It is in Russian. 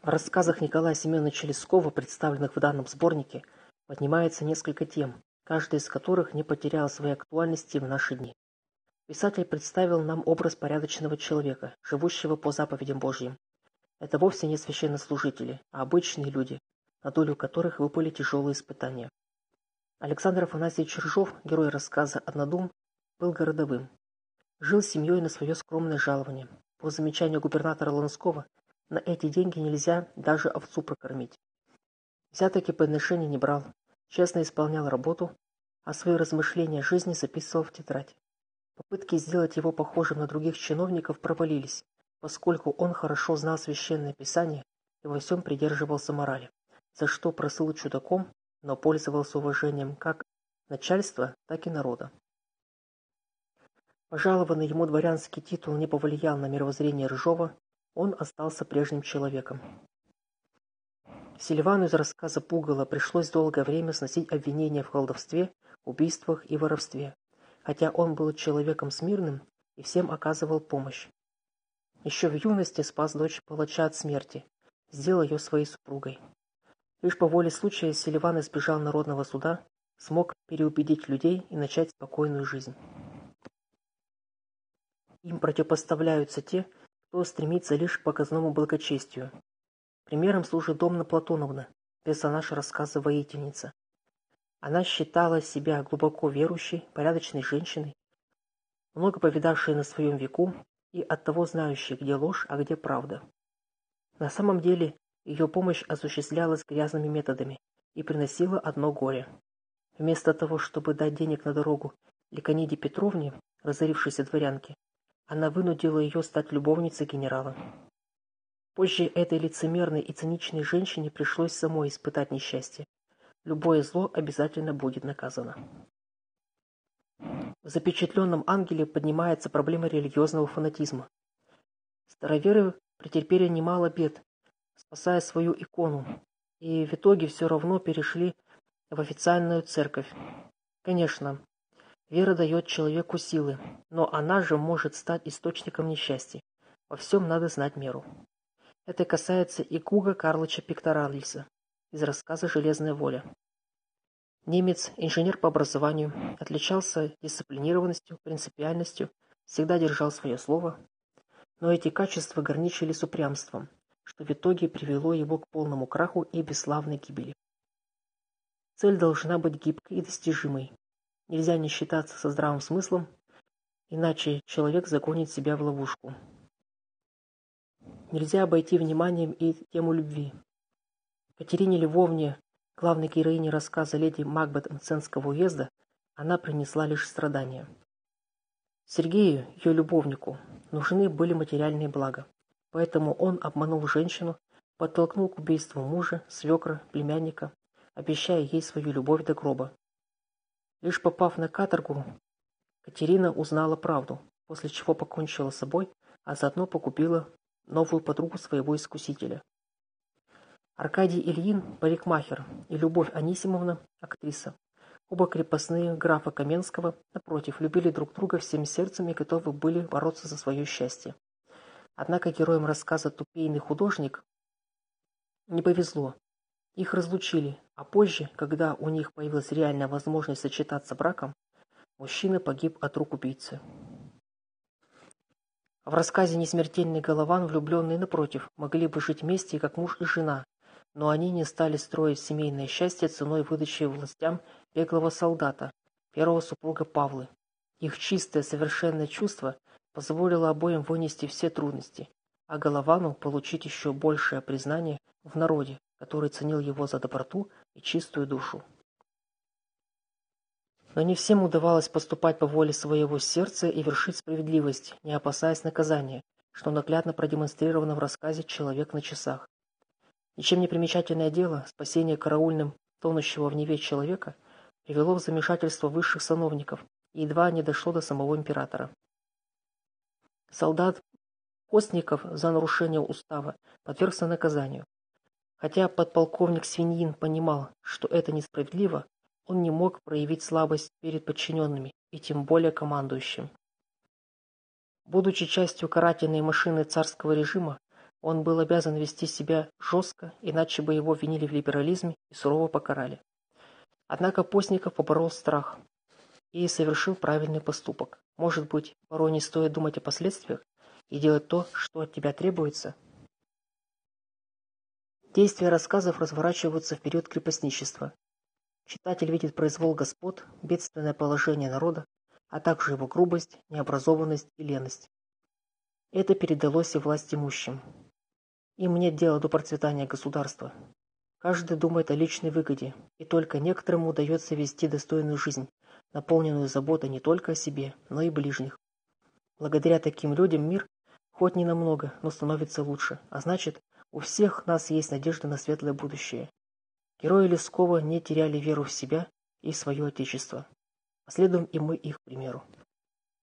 В рассказах Николая Семеновича Лескова, представленных в данном сборнике, поднимается несколько тем, каждая из которых не потеряла своей актуальности в наши дни. Писатель представил нам образ порядочного человека, живущего по заповедям Божьим. Это вовсе не священнослужители, а обычные люди, на долю которых выпали тяжелые испытания. Александр Афанасьевич Рыжов, герой рассказа «Однодум», был городовым. Жил с семьей на свое скромное жалование. По замечанию губернатора Ланского, на эти деньги нельзя даже овцу прокормить. Взяток и подношений не брал, честно исполнял работу, а свои размышления о жизни записывал в тетрадь. Попытки сделать его похожим на других чиновников провалились, поскольку он хорошо знал священное писание и во всем придерживался морали, за что прослыл чудаком, но пользовался уважением как начальства, так и народа. Пожалованный ему дворянский титул не повлиял на мировоззрение Рыжова, он остался прежним человеком. Селивану из рассказа Пугала пришлось долгое время сносить обвинения в колдовстве, убийствах и воровстве, хотя он был человеком смиренным и всем оказывал помощь. Еще в юности спас дочь палача от смерти, сделал ее своей супругой. Лишь по воле случая Селиван избежал народного суда, смог переубедить людей и начать спокойную жизнь. Им противопоставляются те, кто стремится лишь к показному благочестию. Примером служит Домна Платоновна, персонаж рассказа «Воительница». Она считала себя глубоко верующей, порядочной женщиной, много повидавшей на своем веку и оттого знающей, где ложь, а где правда. На самом деле, ее помощь осуществлялась грязными методами и приносила одно горе. Вместо того, чтобы дать денег на дорогу Ликониде Петровне, разорившейся дворянке, она вынудила ее стать любовницей генерала. Позже этой лицемерной и циничной женщине пришлось самой испытать несчастье. Любое зло обязательно будет наказано. В запечатленном ангеле поднимается проблема религиозного фанатизма. Староверы претерпели немало бед, спасая свою икону, и в итоге все равно перешли в официальную церковь. Конечно, вера дает человеку силы, но она же может стать источником несчастья. Во всем надо знать меру. Это касается и Гуга Карлыча Пекторалиса из рассказа «Железная воля». Немец, инженер по образованию, отличался дисциплинированностью, принципиальностью, всегда держал свое слово, но эти качества граничили с упрямством, что в итоге привело его к полному краху и бесславной гибели. Цель должна быть гибкой и достижимой. Нельзя не считаться со здравым смыслом, иначе человек загонит себя в ловушку. Нельзя обойти вниманием и тему любви. Катерине Львовне, главной героине рассказа «Леди Макбет Мценского уезда», она принесла лишь страдания. Сергею, ее любовнику, нужны были материальные блага, поэтому он обманул женщину, подтолкнул к убийству мужа, свекра, племянника, обещая ей свою любовь до гроба. Лишь попав на каторгу, Катерина узнала правду, после чего покончила с собой, а заодно погубила новую подругу своего искусителя. Аркадий Ильин – парикмахер, и Любовь Анисимовна – актриса. Оба крепостные графа Каменского, напротив, любили друг друга всем сердцем и готовы были бороться за свое счастье. Однако героям рассказа «Тупейный художник» не повезло. Их разлучили, а позже, когда у них появилась реальная возможность сочетаться браком, мужчина погиб от рук убийцы. В рассказе «Несмертельный Голован» влюбленные, напротив, могли бы жить вместе как муж и жена, но они не стали строить семейное счастье ценой выдачи властям беглого солдата, первого супруга Павлы. Их чистое, совершенное чувство позволило обоим вынести все трудности, а Головану получить еще большее признание в народе, который ценил его за доброту и чистую душу. Но не всем удавалось поступать по воле своего сердца и вершить справедливость, не опасаясь наказания, что наглядно продемонстрировано в рассказе «Человек на часах». Ничем не примечательное дело, спасение караульным тонущего в Неве человека, привело в замешательство высших сановников и едва не дошло до самого императора. Солдат Костников за нарушение устава подвергся наказанию. Хотя подполковник Свиньин понимал, что это несправедливо, он не мог проявить слабость перед подчиненными и тем более командующим. Будучи частью карательной машины царского режима, Он был обязан вести себя жестко, иначе бы его винили в либерализме и сурово покарали. Однако Постников поборол страх и совершил правильный поступок. Может быть, порой не стоит думать о последствиях и делать то, что от тебя требуется? Действия рассказов разворачиваются в период крепостничества. Читатель видит произвол господ, бедственное положение народа, а также его грубость, необразованность и леность. Это передалось и власть имущим. Им нет дела до процветания государства. Каждый думает о личной выгоде, и только некоторым удается вести достойную жизнь, наполненную заботой не только о себе, но и ближних. Благодаря таким людям мир, хоть не намного, но становится лучше, а значит, у всех нас есть надежда на светлое будущее. Герои Лескова не теряли веру в себя и в свое отечество. Последуем и мы их примеру.